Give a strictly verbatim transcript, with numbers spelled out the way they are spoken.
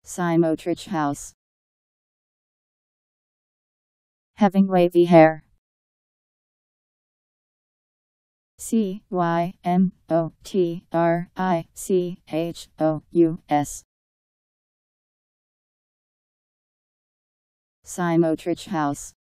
Cymotrichous house. Having wavy hair. C Y M O T R I C H O U S. Cymotrichous house.